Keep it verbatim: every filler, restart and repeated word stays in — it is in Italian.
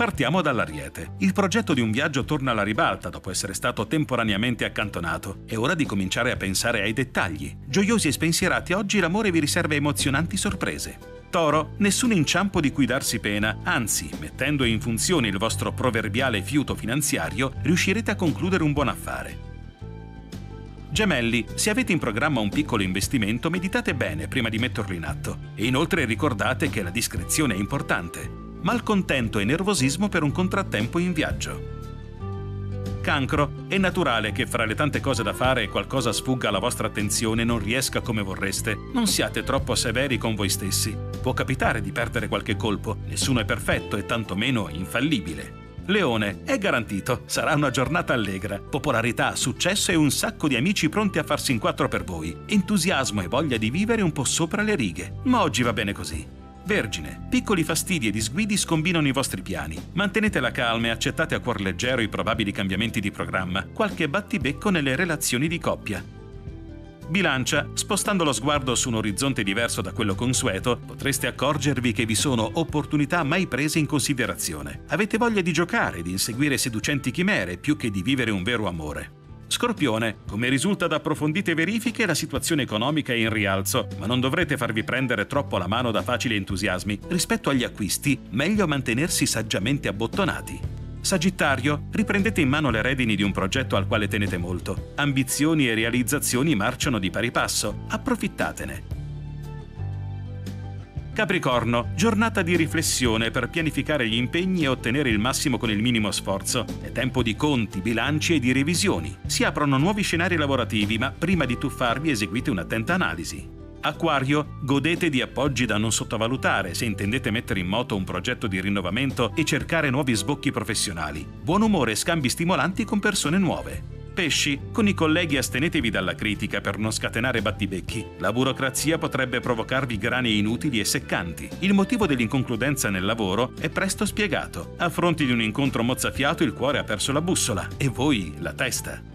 Partiamo dall'Ariete. Il progetto di un viaggio torna alla ribalta dopo essere stato temporaneamente accantonato. È ora di cominciare a pensare ai dettagli. Gioiosi e spensierati, oggi l'amore vi riserva emozionanti sorprese. Toro, nessun inciampo di cui darsi pena, anzi, mettendo in funzione il vostro proverbiale fiuto finanziario, riuscirete a concludere un buon affare. Gemelli, se avete in programma un piccolo investimento, meditate bene prima di metterlo in atto e inoltre ricordate che la discrezione è importante. Malcontento e nervosismo per un contrattempo in viaggio. Cancro, è naturale che fra le tante cose da fare qualcosa sfugga alla vostra attenzione e non riesca come vorreste. Non siate troppo severi con voi stessi. Può capitare di perdere qualche colpo, nessuno è perfetto e tantomeno infallibile. Leone, è garantito, sarà una giornata allegra, popolarità, successo e un sacco di amici pronti a farsi in quattro per voi, entusiasmo e voglia di vivere un po' sopra le righe, ma oggi va bene così. Vergine, piccoli fastidi e disguidi scombinano i vostri piani, mantenete la calma e accettate a cuor leggero i probabili cambiamenti di programma, qualche battibecco nelle relazioni di coppia. Bilancia, spostando lo sguardo su un orizzonte diverso da quello consueto, potreste accorgervi che vi sono opportunità mai prese in considerazione. Avete voglia di giocare e di inseguire seducenti chimere più che di vivere un vero amore. Scorpione, come risulta da approfondite verifiche, la situazione economica è in rialzo, ma non dovrete farvi prendere troppo la mano da facili entusiasmi. Rispetto agli acquisti, meglio mantenersi saggiamente abbottonati. Sagittario, riprendete in mano le redini di un progetto al quale tenete molto. Ambizioni e realizzazioni marciano di pari passo, approfittatene. Capricorno, giornata di riflessione per pianificare gli impegni e ottenere il massimo con il minimo sforzo. È tempo di conti, bilanci e di revisioni. Si aprono nuovi scenari lavorativi, ma prima di tuffarvi eseguite un'attenta analisi. Acquario, godete di appoggi da non sottovalutare se intendete mettere in moto un progetto di rinnovamento e cercare nuovi sbocchi professionali. Buon umore e scambi stimolanti con persone nuove. Pesci, con i colleghi astenetevi dalla critica per non scatenare battibecchi. La burocrazia potrebbe provocarvi grane inutili e seccanti. Il motivo dell'inconcludenza nel lavoro è presto spiegato. A fronte di un incontro mozzafiato il cuore ha perso la bussola e voi la testa.